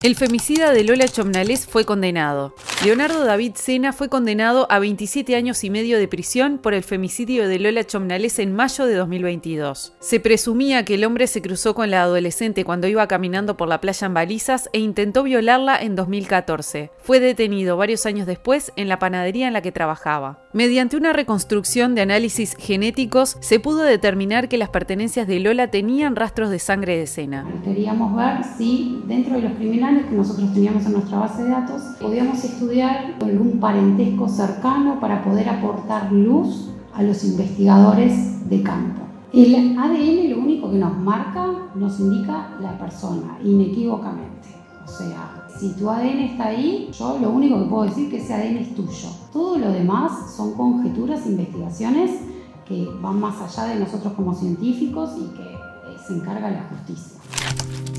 El femicida de Lola Chomnales fue condenado. Leonardo David Sena fue condenado a 27 años y medio de prisión por el femicidio de Lola Chomnales en mayo de 2022. Se presumía que el hombre se cruzó con la adolescente cuando iba caminando por la playa en Balizas e intentó violarla en 2014. Fue detenido varios años después en la panadería en la que trabajaba. Mediante una reconstrucción de análisis genéticos, se pudo determinar que las pertenencias de Lola tenían rastros de sangre de Sena. Queríamos ver si dentro de los criminales que nosotros teníamos en nuestra base de datos podíamos estudiar algún parentesco cercano para poder aportar luz a los investigadores de campo. El ADN lo único que nos marca, nos indica la persona, inequívocamente. O sea, si tu ADN está ahí, yo lo único que puedo decir es que ese ADN es tuyo. Todo lo demás son conjeturas, investigaciones que van más allá de nosotros como científicos y que se encarga la justicia.